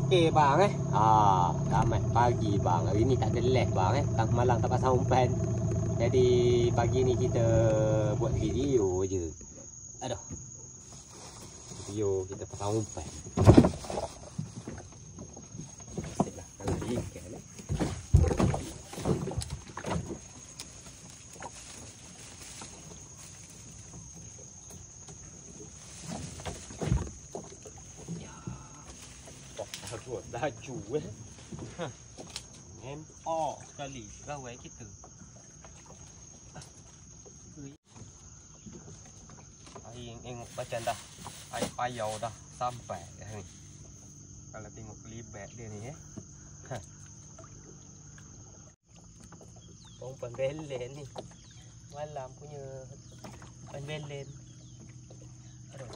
Okey bang selamat pagi bang. Hari ni tak ada lag bang Tang malang tak pasang umpan. Jadi pagi ni kita buat video je. Aduh. Video kita pasang umpan. Asyiklah kalau ikan laju MO sekali gawai kita. Air tengok macam dah air payau dah sampai dah ni. Kalau tengok kelibet dia ni umpan belen ni. Malam punya umpan belen. Aduh.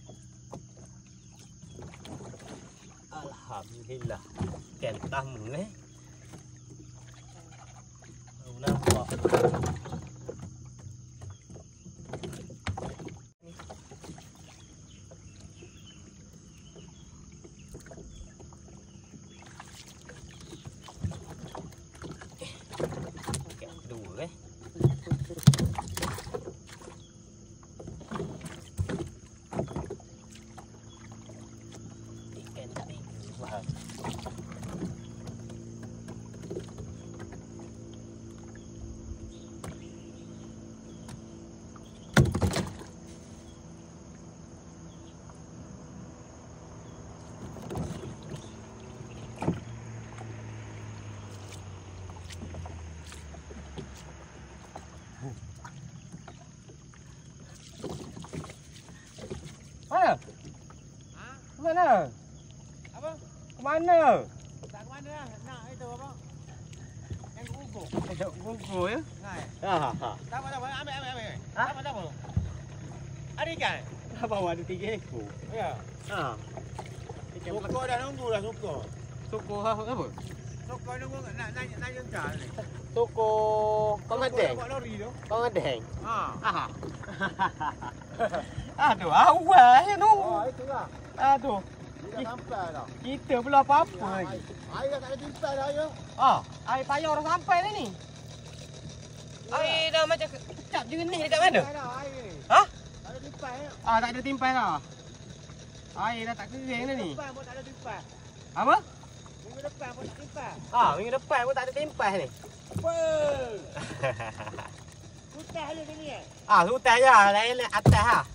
Alhamdulillah ikan tamu baru nampak. Ikan dua ikan tiga. Mana? Ha? Mana? Apa? Mana? Tak ke mana lah. Nak itu apa? Yang gugur. Gugur ya? Nah. Tak apa. Ambil. Ha? Tak apa. Ada ikan? Dah bawa ada 3 ekor. Ya. Ikan Sokor dah nunggu dah sokor. Sokor apa? Sokor nunggu nak jengkal ni. Sokor pengadeng. Sokor lori tu. Pengadeng. Ha. Aduh, awal je tu. Itu lah. Aduh, Dia dah sampai dah. kita belum apa-apa lagi. Air dah tak ada timpai dah ya. Air payau dah sampai dah ni. Air dah macam kecap jernih dekat mana? Dah air ni. Ha? Tak ada timpai. Tak ada timpai dah. Air dah tak kering dah ni. Timpai pun tak ada timpai. Apa? Minggu depan pun tak timpai. Minggu depan pun tak ada timpai ni. Weh. Hutan je ni. Hutan je, lain atas lah.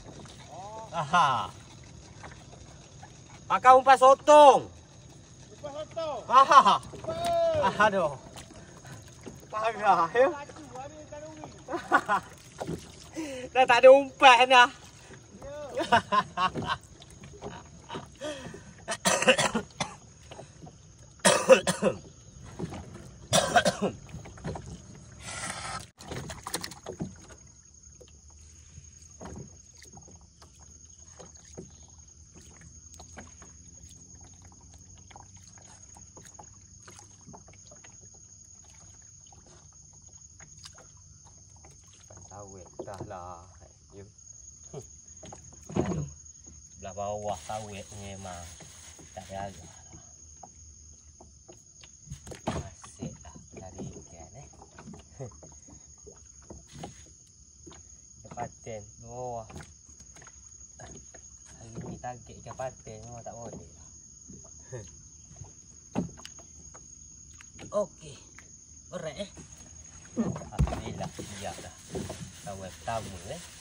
Pakai umpan sotong. Lepas sotong. Weh. Aduh. Parah ya. Laju habis ikan uri. Dah tak ada umpan dah. Sawit dah lah. Ya. Aduh. Belah bawah sawit ni memang tak ada agak. Asyik lah cari ikan Ikan patin bawah. Hari ni target ikan patin memang tak boleh lah. Okey. Berat Alhamdulillah siap dah. Kawan pertama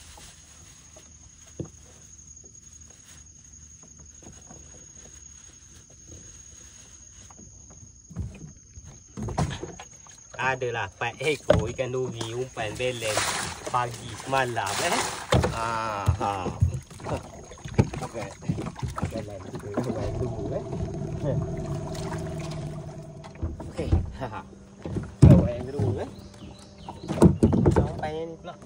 Adalah 4 ekor ikan duri umpan belen pagi semalam Okey. Jalan dulu Okey. Kawan yang kedua sampai ni pula.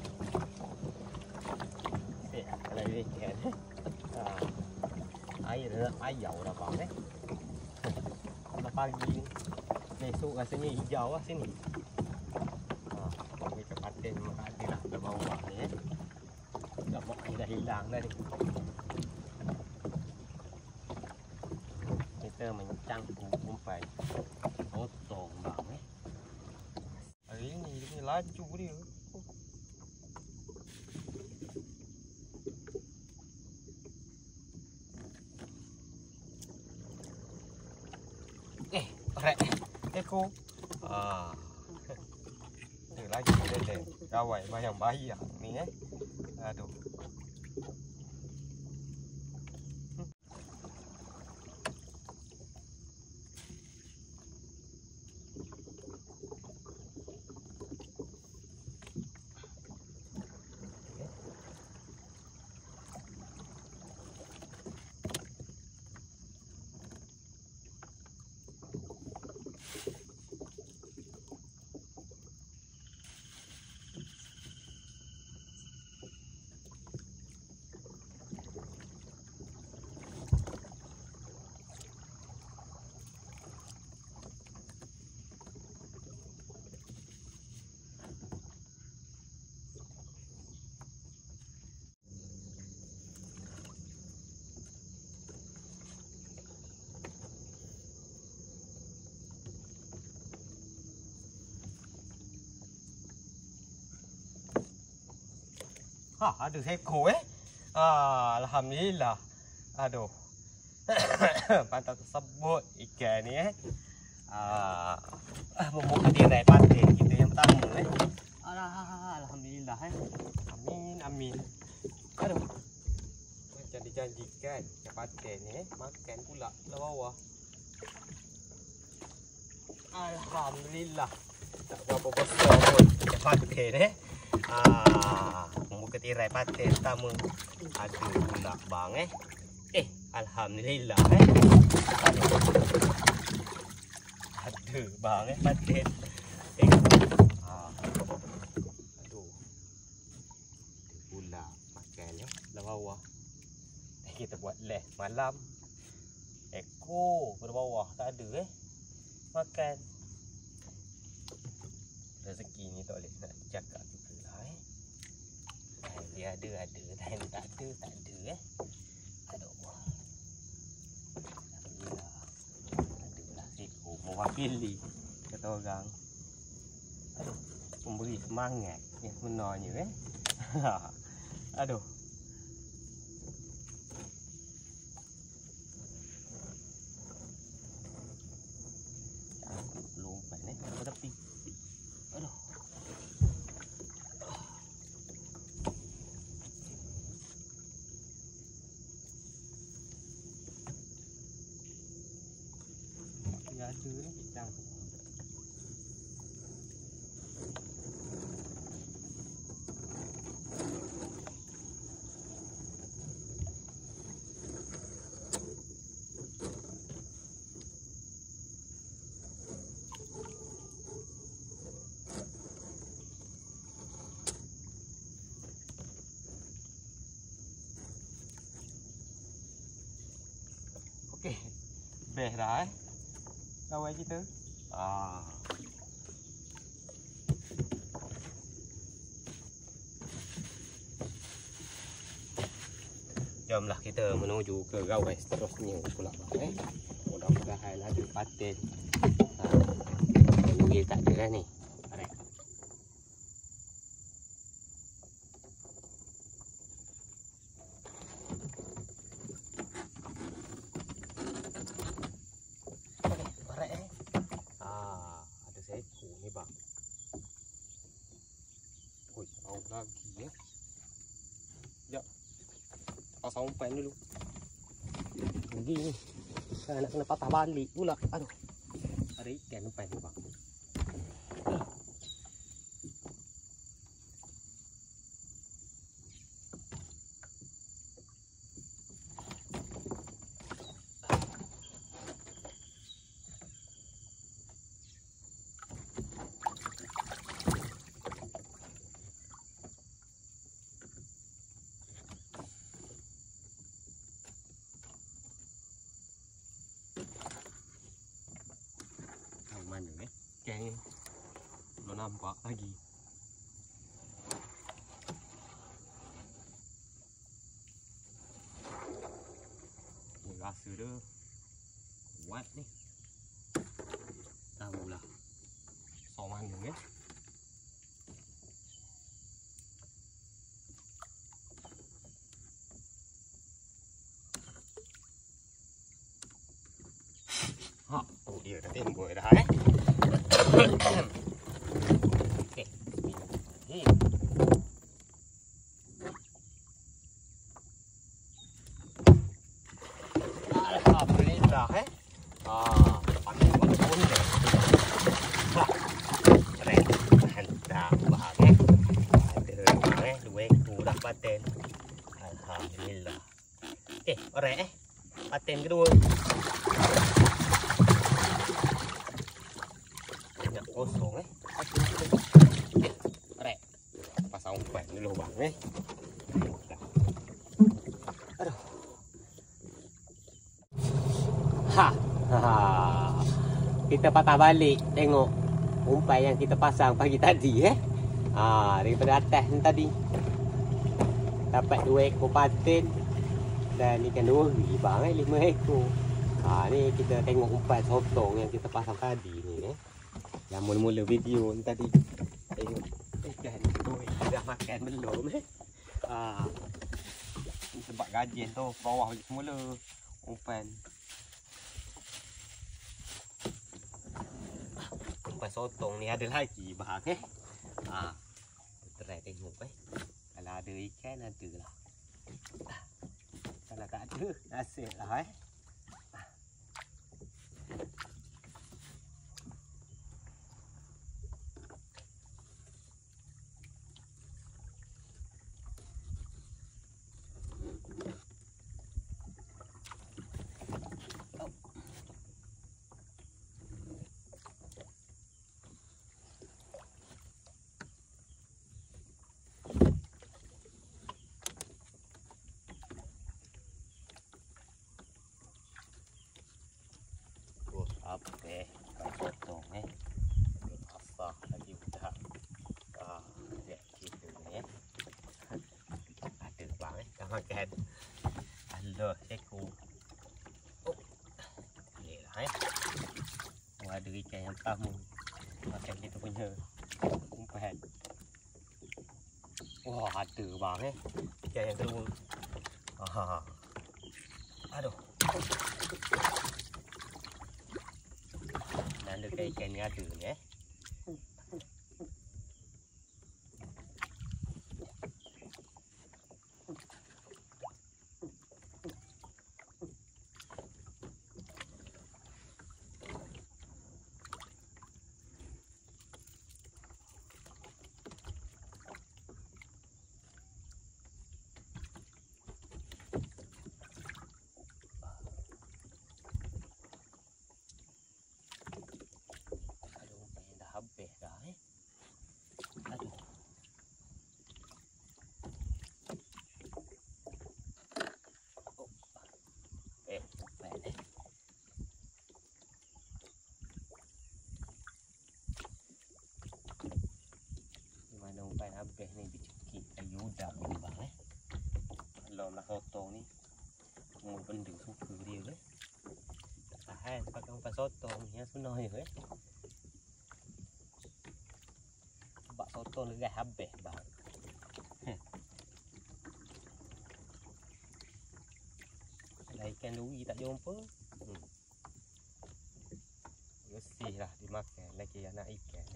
Kalau dia ikan air dah payau dah bang Dah pagi ni. Besok rasanya hijau lah sini. Ikan patin memang tak ada lah kat bawah ni Dah mak ni dah hilang dah ni. Kita kita mencangkuk umpan. Potong bang Hari ni dia punya laju dia. Korek. Eko. Dia lagi dia. Kawai bayang-bayang ni Aduh. Ada seekor Alhamdulillah. Aduh. Pantas tersebut ikan ni membuka tirai patin kita yang pertama Alhamdulillah Amin amin. Aduh. Macam dijanjikan ikan patin ni makan pula ke bawah. Alhamdulillah. Tak berapa besar pun ikan patin membuka tirai patin pertama. Ada pula bang Alhamdulillah Ada bang patin. Aduh. Ada pula makan lah bawah. Kita buat leh malam. Ekor pada bawah tak ada makan. Rezeki ni tak boleh nak cakap juga lah dia ada, time tak ada Aduh. Alhamdulillah. Adalah seekor mewakili kata orang. Aduh, memberi semangat yang sebenarnya Aduh. Cangkuk lompat ke tepi. Aduh. Dia ada ni cangkuk. Okey, best dah kawan kita. Jomlah kita menuju ke gawai seterusnya pula mudah-mudahan ada patin. Mungkin tak ada dah ni. Ada seekor ni bang. Oi, bau lagi Sekejap. Pasang umpan dulu. Lagi ni. Kan nak kena patah balik pula. Aduh. Ada ikan umpan ni bang. Mana ikan ni belum nampak lagi. Ni rasa dia kuat nih. Tahu lah. Soman juga. Oh dia dah tembok dah Okey. Alhamdulillah pakai buat bunda. Keren. Mantap bang Ada bang dua ekor dah paten. Alhamdulillah. Alright paten kedua. Banyak kosong Alright. Pasang umpan dulu bang Aduh. Kita patah balik tengok umpan yang kita pasang pagi tadi daripada atas ni tadi dapat 2 ekor patin dan ikan duri bang 5 ekor. Ni kita tengok umpan sotong yang kita pasang tadi ni yang mula-mula video ni tadi. Tengok ikan duri dah makan belum ni sebab gajin tu bawah semula umpan. Umpan sotong ni ada lagi bang try tengok kalau ada ikan ada lah. Kalau tak ada nasib lah apa potong asah lagi udah lihat gitu ni ada bang dah makan. Allah ekor ni lah ada ikan yang pertama makan kita punya umpan. Wah ada bang ikan yang kedua. Aduh. Ada ikan ni ada ni habis dah aduh. Gimana umpan habis ni dicekik ayu udang ni bang kalau lah sotong ni semua benda suka dia tak tahan pakai umpan sotong yang sebenarnya sebab sotong legas habis bang. Kalau ikan duri tak jumpa bersih lah dimakan lagi anak ikan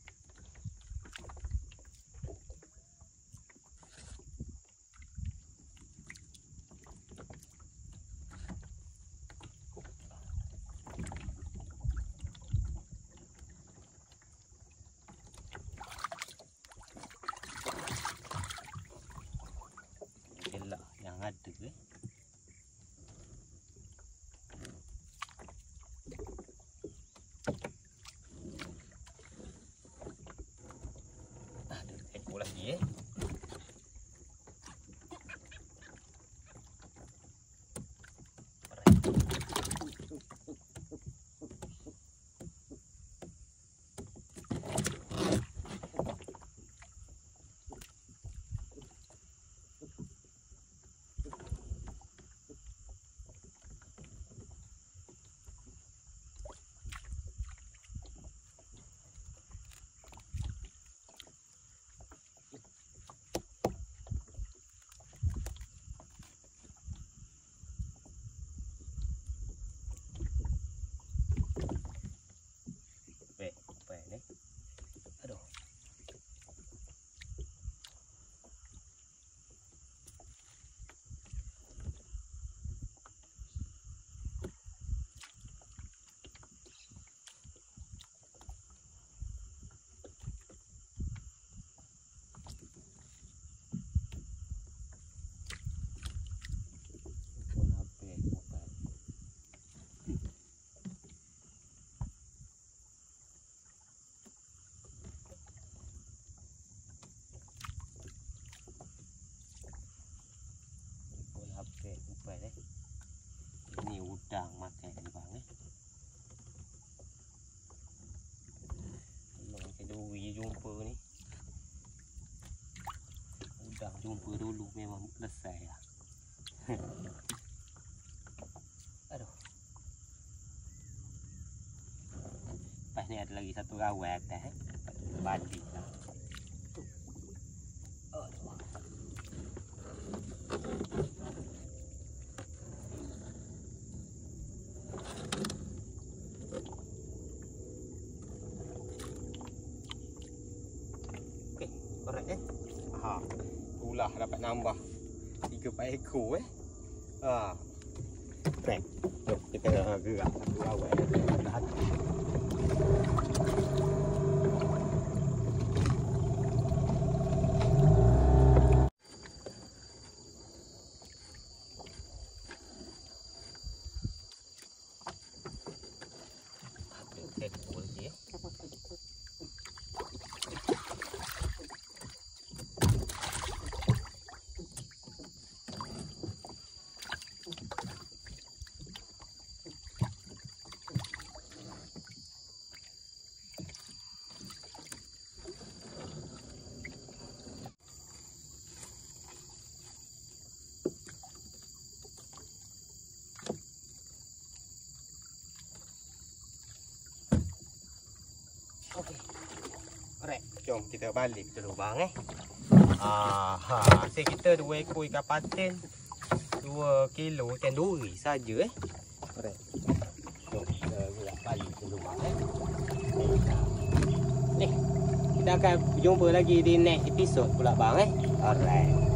yang ada umpan Ini udang makan ni bang Tolong kedui jumpa ni. Udang jumpa dulu memang selesai lah. Aduh. Lepas ni ada lagi satu rawai atas balik lah. Okey, korek Ha. Ulah dapat nambah 3-4 ekor Baik. Jom kita gerak satu rawai dah hati. Okey. Alright, jom kita balik dulu bang Hasil kita 2 ekor ikan patin 2 kilo ikan duri saja Alright. Jom kita gerak balik dulu bang Ni, kita akan jumpa lagi di next episode pula bang Alright.